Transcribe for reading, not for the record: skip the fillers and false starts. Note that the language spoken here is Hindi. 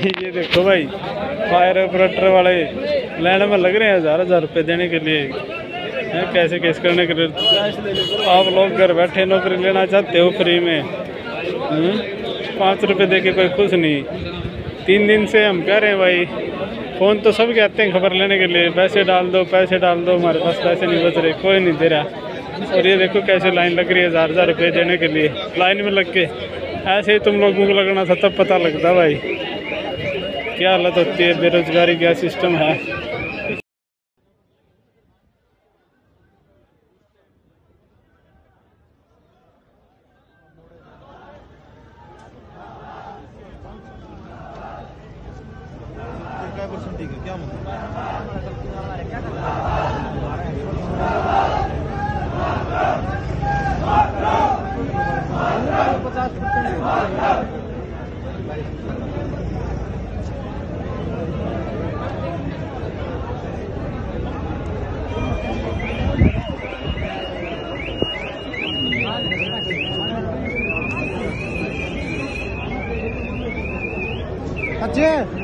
ये देखो भाई, फायर ऑपरेटर वाले लाइन में लग रहे हैं 1000 रुपये देने के लिए। कैसे केस करने के लिए आप लोग घर बैठे नौकरी लेना चाहते हो फ्री में, 5 रुपये दे के कोई खुश नहीं। 3 दिन से हम कह रहे हैं भाई, फ़ोन तो सब कहते हैं खबर लेने के लिए, पैसे डाल दो पैसे डाल दो, हमारे पास पैसे नहीं बच रहे, कोई नहीं दे रहा। और ये देखो कैसे लाइन लग रही है 1000 रुपये देने के लिए। लाइन में लग के ऐसे ही तुम लोगों को लगना था तब पता लगता भाई क्या हालत होती है, बेरोजगारी क्या सिस्टम है। ठीक है क्या मतलब अच्छे